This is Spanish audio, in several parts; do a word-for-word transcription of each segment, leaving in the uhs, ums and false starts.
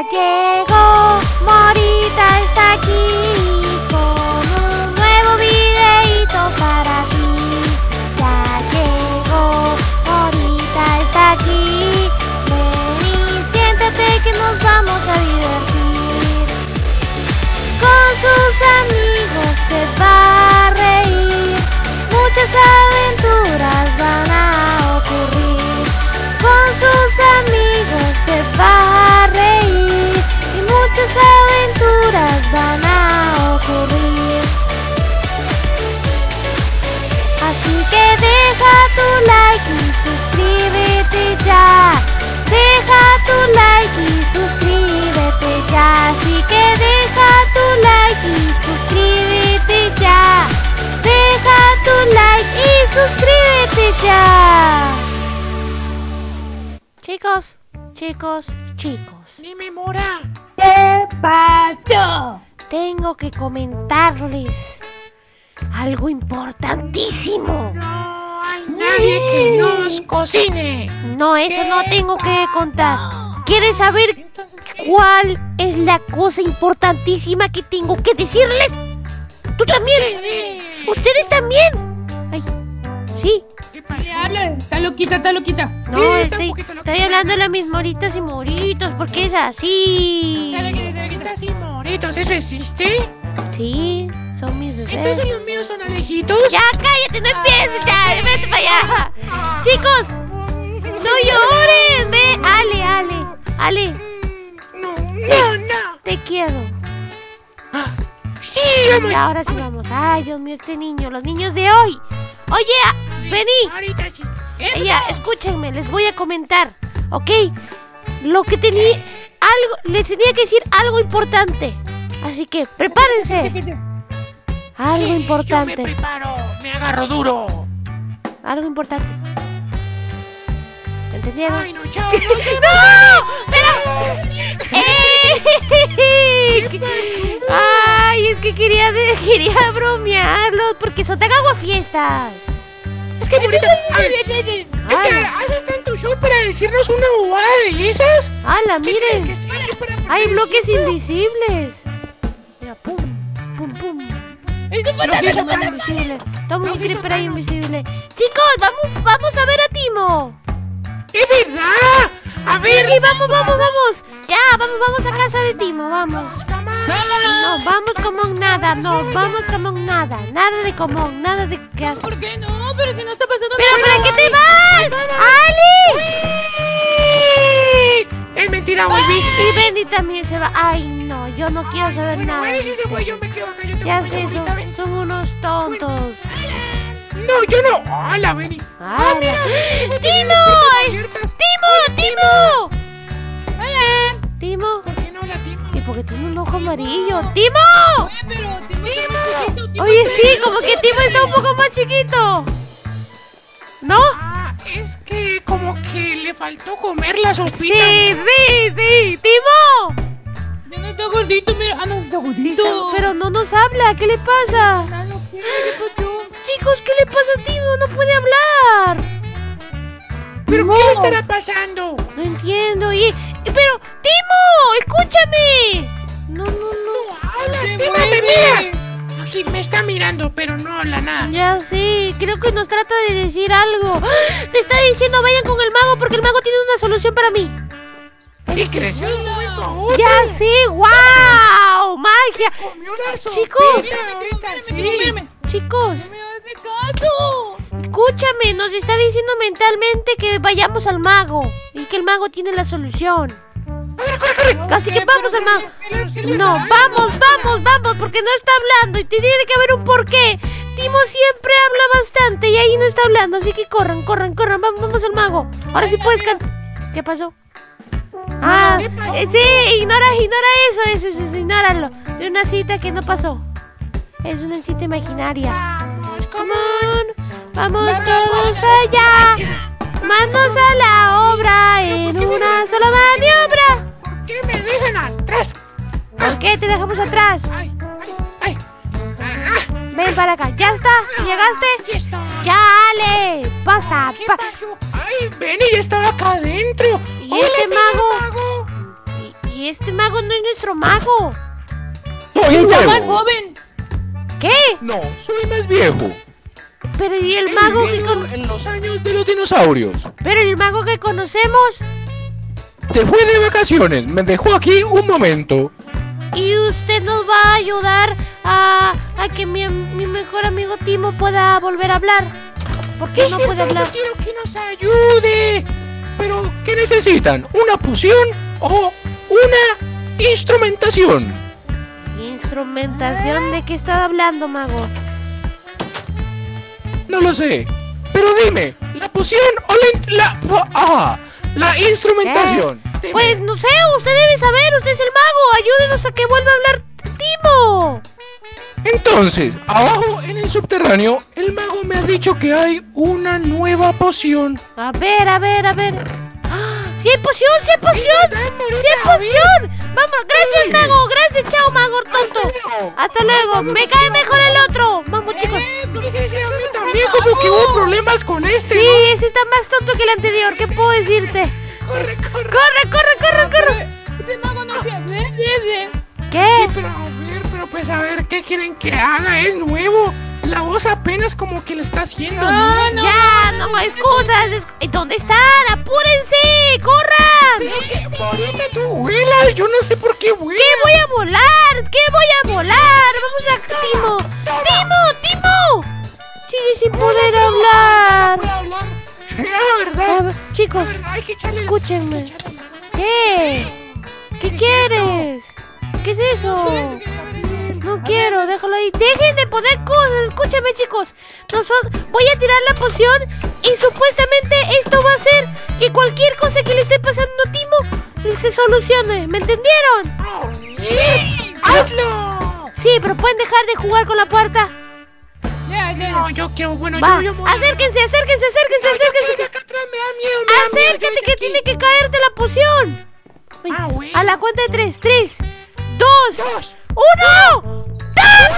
llegó, Morita está aquí con un nuevo videíto para ti. Ya llegó, Morita está aquí. Ven y siéntate que nos vamos a divertir. Con sus amigos se va a reír. Muchas aventuras van a ocurrir. Con sus amigos se va a reír y muchas aventuras van a ocurrir. Así que deja tu like y suscríbete ya. Deja tu like y suscríbete ya. Así que deja tu like y suscríbete ya. Deja tu like y suscríbete ya. Chicos, chicos, chicos. Dime, Mora. ¿Qué pasó? Tengo que comentarles algo importantísimo. No hay nadie que nos cocine. No, eso no tengo que contar. ¿Quieres saber Entonces, cuál es la cosa importantísima que tengo que decirles? ¿Tú también? ¿qué? ¿Ustedes también? Ay, sí. ¿Qué pasó? ¿Qué habla? Está loquita, está loquita. No, Sí, está un estoy, poquito loca. estoy hablando de mis moritas y moritos, porque es así. Está loquita, está loquita. ¿Estás y moritos? ¿Eso existe? Sí, son mis bebés. ¿Entonces los míos son alejitos? Ya, cállate, no empieces, ya, vete para allá. Ah. Chicos, no llores, ve. Ale, Ale, Ale, No, no, no. te quiero. Ah, sí, vamos. Y ahora sí vamos. Ay, Dios mío, este niño, los niños de hoy. Oye, ah, vení. Ahorita sí. Ella, escúchenme, les voy a comentar, ¿ok? Lo que tenía, algo, les tenía que decir algo importante. Así que, prepárense. Algo Sí, Yo me importante, preparo, me agarro duro. algo importante. ¿Entendieron? Ay, no, chao. No, ¡No! ¡Pero! ¡Eh! Ay, es que quería, de- quería bromearlos porque son tan aguafiestas. es que bonita. A ver, es que Ay, haces tanto show para decirnos una bobada de esas. ¡Hala, ¿Qué crees que miren! estoy aquí para Hay poner bloques el circo? invisibles. Mira, pum, pum, pum. ¡Es un Bloques patata! Toma Para- invisible. Toma un bloques creeper ahí sopranos. invisible. Chicos, vamos, vamos a ver a Timo. ¡Es verdad! A ver. Sí, vamos, vamos, vamos. Ya, vamos, vamos a casa de Timo, vamos. No, vamos como un nada, no, vamos como un nada. Nada de común, nada de qué hacer. ¿Por qué no? Pero si no está pasando ¿Pero nada. para qué te vas? ¡Ali! Es mentira, Wilby. Y Bendy también se va. Ay, no, yo no quiero saber Bueno, nada. eres de ese güey, yo ustedes. me quedo acá. Yo tengo Ya una sé, bonita, son, ven. son unos tontos. No, yo no. Hola, Benny. Ah, mira, ¡Timo! tiene las puertas abiertas. ¡Timo! ¡Timo! ¡Hola! ¡Timo! ¿Por qué no la timo? ¿Y por qué tiene un ojo amarillo? ¡Timo! Oye, pero Timo está más chiquito. Timo Oye, está- sí, como que Timo está un poco más chiquito. ¿No? Ah, es que como que le faltó comer la Sí, sopita. sí, sí. ¡Timo! Ya no está gordito, mira. Ah, no, está Sí, gordito. está- pero no nos habla. ¿Qué le pasa? Ah, no, ¿qué? ¿Qué pasó? Chicos, ¿qué le pasa a Timo? No puede hablar. ¿Pero No. qué le estará pasando? No entiendo. Y, y- pero, Timo, escúchame. No, no, no. No habla, Se Timo, me mueve. mira. Aquí me está mirando, pero no habla nada. Ya sí, creo que nos trata de decir algo. ¡Ah! Te está diciendo vayan con el mago porque el mago tiene una solución para mí. Y creció de un momento a otro. Ya sí, wow, magia. Comió la sopita. Chicos. Mírame, Timo, ahorita mírame, sí. Timo, mírame. Chicos, No me hagas caso. escúchame, nos está diciendo mentalmente que vayamos al mago y que el mago tiene la solución. A ver, corre, corre. Así que ¿Qué? vamos Pero, al mago. ¿qué le- qué le No, pasa? vamos, vamos, vamos, porque no está hablando y tiene que haber un porqué. Timo siempre habla bastante y ahí no está hablando, así que corran, corran, corran, vamos, vamos al mago. Ahora sí puedes cantar. ¿Qué pasó? Ah, eh, sí, ignora, ignora eso, eso, eso, eso, ignóralo. De una cita que no pasó. Es una cita imaginaria. Vamos, Come come on, vamos todos allá. Manos a la obra en una sola maniobra. ¿Por qué me dejan atrás? ¿Por qué te dejamos atrás? Ay, ay, ay. Ah, ah, Ven para acá. ¿Ya está? ¿Llegaste? aquí estoy. Ya, Ale. Pasa. ¿Qué pa- pasó? Ay, Benny ya estaba acá adentro. ¿Y Hola, este señor mago? mago. ¿Y, y si este mago no es nuestro mago. Soy Está más nuevo. joven. ¿Qué? No, soy más viejo. Pero ¿y el He mago que vivido con... en los años de los dinosaurios. Pero el mago que conocemos? Se fue de vacaciones, me dejó aquí un momento. Y usted nos va a ayudar a, a que mi, mi mejor amigo Timo pueda volver a hablar. ¿Por qué Es no cierto, puede hablar? yo quiero que nos ayude. Pero, ¿qué necesitan? ¿Una poción o una instrumentación? ¿Instrumentación? ¿De qué está hablando, mago? No lo sé. Pero dime, ¿la poción o la... in- la ah, la instrumentación? Dime. Pues no sé, usted debe saber, usted es el mago. Ayúdenos a que vuelva a hablar Timo. Entonces, abajo en el subterráneo, el mago me ha dicho que hay una nueva poción. A ver, a ver, a ver. ¡Ah! ¡Sí hay poción, sí hay poción! ¡Sí hay poción! Vamos, gracias, mago, gracias, chao, mago tonto. Hasta luego, me cae mejor el otro. Vamos, chicos. Sí, sí, a mí también como que hubo problemas con este, Sí, ¿no? ese está más tonto que el anterior, ¿qué puedo decirte? Corre, corre. ¡Corre, corre, corre, corre! Este mago no se hace. ¿Qué? Sí, pero a ver, pero pues a ver, ¿qué quieren que haga? Es nuevo. La voz apenas como que lo está haciendo, ¿no? No, no. Ya, no hay excusas. es- ¿Dónde están? ¡Apúrense! ¡Corran! Pero que ahorita tú vuelas, yo no sé por qué vuelas. ¿Qué voy a volar? ¿Qué voy a volar? Vamos a Timo. ¡Timo! ¡Timo! Sigue sin poder hablar. ¿Puedo hablar? Ah, ¿verdad? A ver, chicos, A ver, hay que echarle... escúchenme. hay que echarle- ¿Qué? ¿Qué quieres? ¿Qué es eso? No quiero, déjalo ahí. Dejen de poner cosas, escúchame, chicos. Nosotros voy a tirar la poción y supuestamente esto va a hacer que cualquier cosa que le esté pasando a Timo se solucione. ¿Me entendieron? ¡Oh, bien! ¡Hazlo! Sí, pero pueden dejar de jugar con la puerta. Ya, ya. No, yo quiero, bueno, Va, yo, yo me voy a- acérquense, acérquense, acérquense, No, yo quiero acérquense. de acá atrás, me da miedo, me da miedo, yo Acércate de que aquí. tiene que caerte la poción. Ay, Ah, bueno. a la cuenta de tres, tres, dos, Dos. uno. ¡Ah!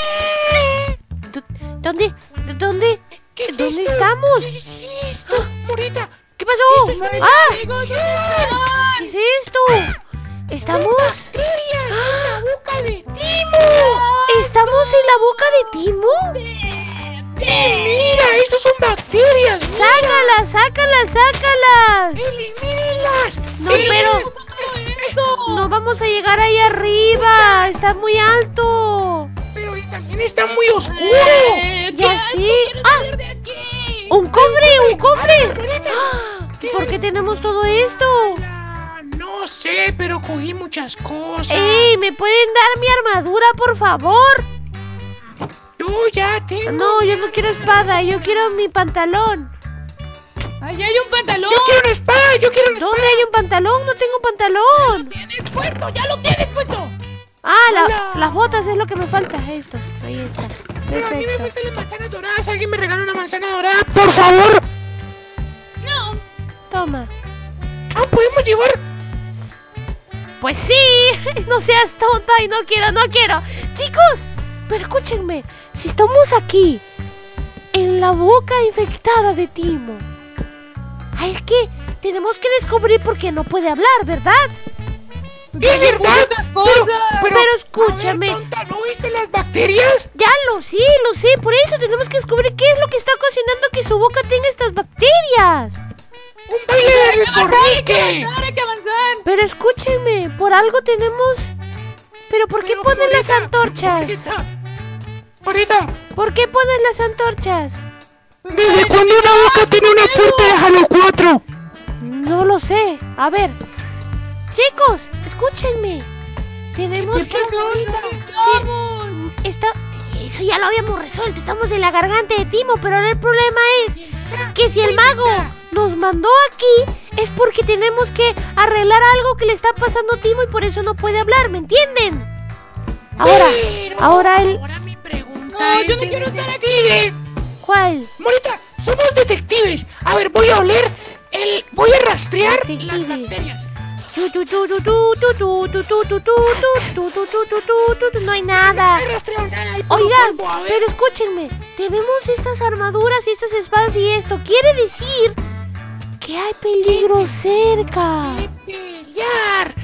¿Dó- ¿Dónde? ¿Dó- ¿Dónde? ¿Qué es ¿Dónde esto? estamos? ¿Qué es esto? Morita. ¿Qué pasó? Esto es una ¡Ah! ¡Ah! ¿Qué es esto? ¿Estamos? Bacterias en la boca de Timo. ¿Estamos en la boca de Timo? Mira, estos son bacterias. ¡Sácalas, sácalas, sácalas! Elimínalas. No, pero no vamos a llegar ahí arriba. Está muy alto. Pero también está muy oscuro. Eh, Ya qué asco, sí. quiero Ah. salir de aquí. ¡Un cofre, un cofre! ¡Ah! ¿Por qué tenemos todo esto? Ah, no sé, pero cogí muchas cosas. ¡Ey! ¿Me pueden dar mi armadura, por favor? Yo ya tengo. No, yo no quiero espada, yo quiero mi pantalón. Ahí hay un pantalón. Yo quiero una espada, yo quiero una espada. ¿Dónde hay un pantalón? No tengo Lo pantalón. tienes puesto, ya lo tienes puesto. Ah, la- Hola. las botas es lo que me falta. Esto, ahí está. Pero a mí me Perfecto. gustan las manzanas doradas. ¿Alguien me regala una manzana dorada? Por favor. No. Toma. Ah, podemos llevar. Pues sí, no seas tonta y no quiero, no quiero. Chicos, pero escúchenme, si estamos aquí, en la boca infectada de Timo, ah, es que tenemos que descubrir por qué no puede hablar, ¿verdad? Es verdad. Muchas cosas. Pero escúchame. A ver, tonta, ¿no viste las bacterias? Ya lo sé, lo sé, por eso tenemos que descubrir qué es lo que está ocasionando que su boca tenga estas bacterias. Un baile de Hay que recorrique. avanzar, hay que avanzar. Pero escúchenme, por algo tenemos... ¿Pero por qué Pero, ponen las Morita, antorchas? Morita, Morita, ¿Por qué ponen las antorchas? ¿desde cuándo una boca tiene una puerta de Halo cuatro? No lo sé. A ver. Chicos, escúchenme. Tenemos que... Vamos. Está... Eso ya lo habíamos resuelto. Estamos en la garganta de Timo, pero ahora el problema es que si el mago nos mandó aquí es porque tenemos que arreglar algo que le está pasando a Timo y por eso no puede hablar, ¿me entienden? Ahora, Pero ahora el... Ahora mi pregunta No, es yo no de quiero estar aquí. detective. ¿Cuál? Morita, somos detectives. A ver, voy a oler el... Voy a rastrear las Detectives. bacterias. Tu, tu, tu, tu, tu, tu, tu, tu, tu, tu, tu, tu, tu, tu, tu, tu, tu, tu, no hay nada. No he rastreado nada. hay puro Oigan, polvo, a ver. pero escúchenme, tenemos estas armaduras y estas espadas y esto. Quiere decir que hay peligro cerca. ¡Qué pelear!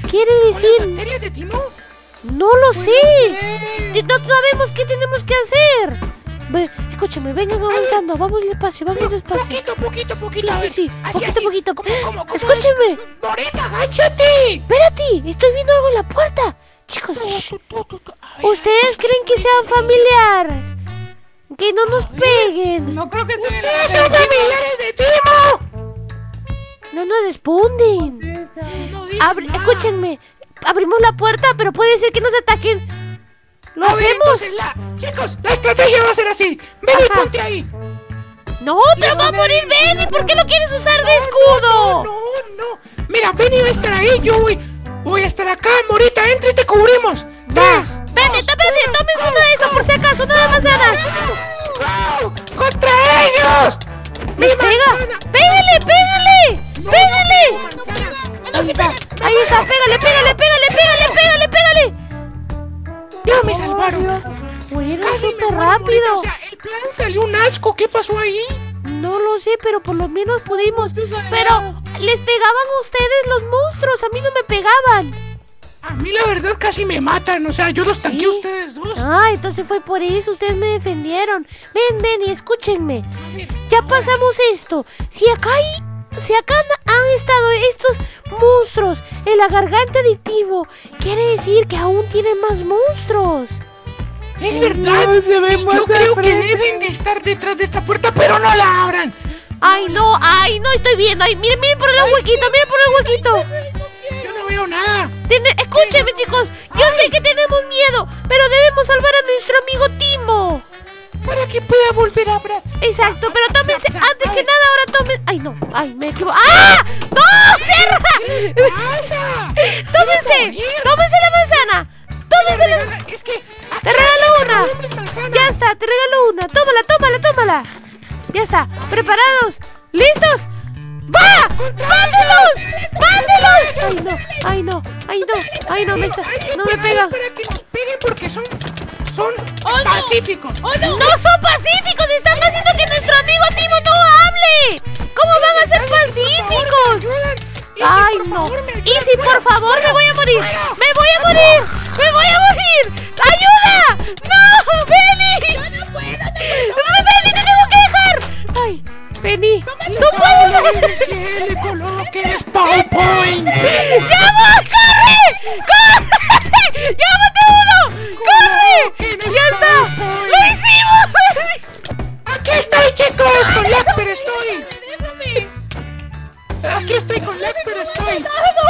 quiere ¿Con decir? las bacterias de Timo? No lo sé. Si no sabemos qué tenemos que hacer. Ve, escúchame, vengan avanzando. Vamos despacio, vamos despacio. Poquito, poquito, Sí, poquito. a sí, ver. sí. Así, Poquito, así. poquito. ¿Cómo, cómo, cómo? Escúchame. Morita, agáchate. Espérate, estoy viendo algo en la puerta. Chicos, shh, Tú, tú, tú, tú. A ver, ¿ustedes creen que sean familiares? Que no nos peguen. No creo que estén en la ¡Ustedes son familiares de Timo! No nos responden. No dices Abri- nada. escúchenme. Abrimos la puerta, pero puede ser que nos ataquen. ¿Lo A ver, hacemos? entonces, la... Chicos, la estrategia va a ser así. Ven y Ajá. ponte ahí. No, pero va a morir Benny. ¿Por qué lo quieres usar de escudo? No, no. Mira, Benny va a estar ahí. Yo voy, voy a estar acá. Morita, entra y te cubrimos. Tres. Vete, tómense, tómense uno de estos por si acaso, una de manzanas. ¡Go! ¡Contra ellos! ¡Mi ¡Les pega! manzana! ¡Pégale, pégale! No, ¡Pégale! no, manzana. Ahí está, ahí está, pégale, pégale, pégale, pégale, pégale, pégale. Ya me salvaron. Fueron Casi me súper muero, Morita. rápido. O sea, el plan salió un asco. ¿Qué pasó ahí? No lo sé, pero por lo menos pudimos. Pero les pegaban a ustedes los monstruos, a mí no me pegaban. A mí la verdad casi me matan. O sea, yo los tanqué a ¿Sí? ustedes dos. Ah, entonces fue por eso, ustedes me defendieron. Ven, ven y escúchenme. A ver, Ya pasamos esto. Si acá hay, si acá han, han estado estos monstruos en la garganta de Timo, quiere decir que aún tienen más monstruos. es verdad. Yo creo que deben de estar detrás de esta puerta, pero no la abran. Ay, no, ay, no estoy viendo. Ay, miren, miren por el huequito, miren por el huequito. Yo no veo nada. Tene- escúchenme, chicos. Yo sé que tenemos miedo, pero debemos salvar a nuestro amigo Timo. Para que pueda volver a abrir. Exacto, pero tómense, antes que nada, ahora tomen. Ay, no, ay, me equivoco. ¡Ah! ¡No! ¡Cierra! ¿Qué pasa? ¡Tómense! ¡Tómense la manzana! ¡Tómense la. Regala- Es que Te regalo una. una. Manzana. Ya está, te regalo una. Tómala, tómala, tómala. Ya está. ¿Preparados? ¿Listos? ¡Va! ¡Mándelos! ¡Mándelos! Ay, no, ay, no, ay, no, ay, no, me está. Hay que No me esperar pega. para que nos peguen porque son son Oh, no. pacíficos. ¡Oh, no! ¡No son pacíficos! ¡Están haciendo que nuestro amigo Timo no hable! ¿Cómo van a ser pacíficos? Ayudan. Y si, ¡Ay, por no! favor, me ayudan, Y si, muero, por favor, me muero, voy a morir. muero. ¡Me voy a morir! ¡Me voy a morir! ¡Ayuda! ¡No! ¡Benny! ¡No puedo, no puedo! ¡Benny, te tengo que dejar! ¡Ay! ¡Benny! ¡No Solo puedo! el cielo coloquen spawn point. ¡Ya voy! ¡Corre! ¡Corre! ¡Ya maté uno! ¡Corre! ¡Ya está! ¡Lo hicimos! Aquí estoy, chicos, con Lecter estoy. ¡Déjame! Aquí estoy con Lecter estoy.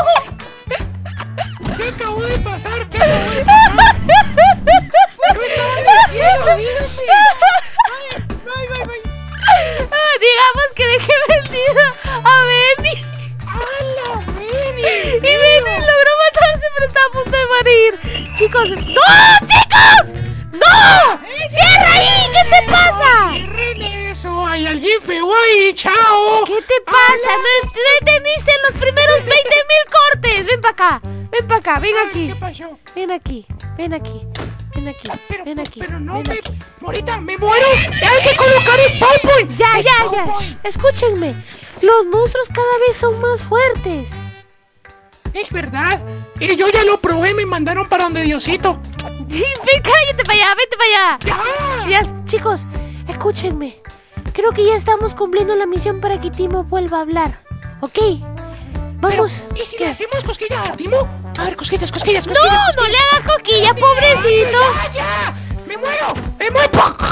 ¿Qué acabó de pasar? ¿Qué acabó de pasar? Yo estaba en el cielo, dígame. ¡Voy, voy, voy! Ah, digamos que dejé vendido a Benny. ¡Hala, Benny! Y Benny logró matarse, pero está a punto de morir. Chicos, es- ¡no, chicos! ¡No! ¡Cierra ahí! ¿Qué te pasa? ¡Cierren eso! ¡Hay alguien feo ahí! ¡Chao! ¿Qué te pasa? ¿No, no entendiste los primeros veinte mil cortes? Ven para acá, ven para acá, ven Ay, aquí. ¿qué pasó? Ven aquí, ven aquí, ven aquí, Pero, ven aquí, pero no ven me... aquí. Morita, me muero. Hay que colocar spawn point. Ya, ya, Spawn ya. point. Escúchenme. Los monstruos cada vez son más fuertes. Es verdad. Y yo ya lo probé, me mandaron para donde Diosito. Ven, cállate para allá, vete para allá. ¡Ya! Ya, chicos, escúchenme. Creo que ya estamos cumpliendo la misión para que Timo vuelva a hablar. ¿Ok? Pero, Vamos. ¿y si ¿Qué? le hacemos cosquillas a Timo? A ver, cosquillas, cosquillas, No, cosquillas. no le hagas coquilla, pobrecito. ¡Ya, ya! ¡Me muero! ¡Me muero!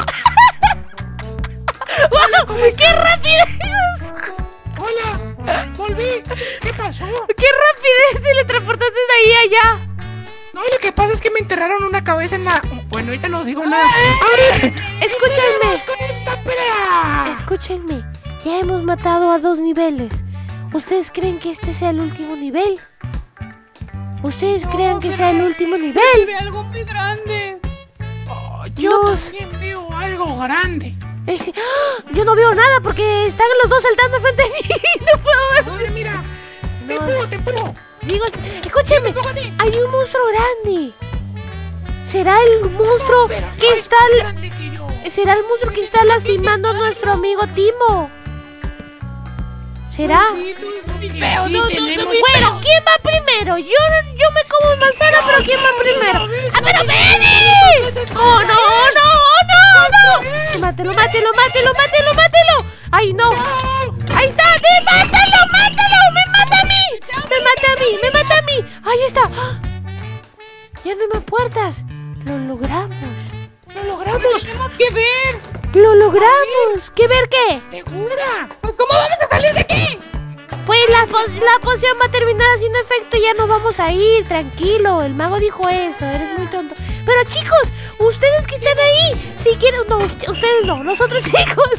¡Wow! ¡Qué rapidez! ¡Hola! ¡Volví! ¿Qué pasó? ¡Qué rapidez! Teletransportaste de ahí a allá. No, lo que pasa es que me enterraron una cabeza en la... Bueno, ya no digo nada. ¡A ver! Escúchenme. ¡Vamos con esta pelea! Escúchenme. Ya hemos matado a dos niveles. ¿Ustedes creen que este sea el último nivel? ¿Ustedes creen que sea el último Se nivel? ve algo muy grande. Oh, yo No. también veo algo grande. Es- ¡Ah! Yo no veo nada porque están los dos saltando frente a mí. No puedo ver. A ver, mira. Te No. empujo, te empujo. Digo, escúchenme. Hay un monstruo grande. ¿Será el monstruo Pero no que es está... más grande que yo. ¿Será el monstruo que está lastimando a nuestro amigo Timo? ¿Será? Sí, tú, Sí, feo, sí, no, no, tenemos- no, Bueno, ¿quién va primero? Yo, yo me como manzana, pero ¿quién va primero? ¡Ah, pero Benny! ¡Oh, no, no, oh, no, no! Mátelo, mátelo, mátelo, mátelo, mátelo. ¡Ay, no! ¡Ahí está! ¡Sí, mátalo, mátalo! ¡Me mata a mí! ¡Me mata a mí! ¡Me mata a mí! ¡Ahí está! ¡Ah! Ya no hay más puertas. Lo logramos. ¡Lo logramos! tenemos que ver. ¡Lo logramos! ¿Qué ver qué? ¡Segura! Pues, ¿cómo vamos a salir de aquí? Pues la, pos- la poción va a terminar haciendo efecto y ya nos vamos a ir, tranquilo. El mago dijo eso, eres muy tonto. Pero chicos, ustedes que están ahí, si quieren... No, ust- ustedes no, nosotros chicos.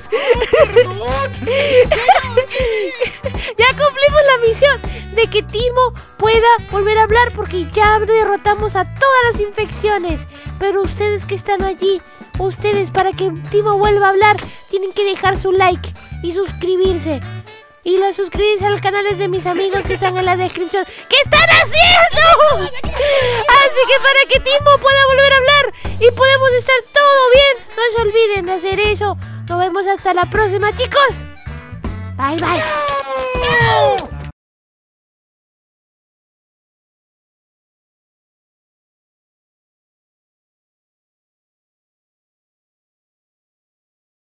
Ya cumplimos la misión de que Timo pueda volver a hablar porque ya derrotamos a todas las infecciones. Pero ustedes que están allí, ustedes para que Timo vuelva a hablar, tienen que dejar su like y suscribirse. Y los suscribirse a los canales de mis amigos que están en la descripción. ¿Qué están haciendo? Así que para que Timo pueda volver a hablar y podemos estar todo bien, no se olviden de hacer eso. Nos vemos hasta la próxima, chicos. Bye, bye.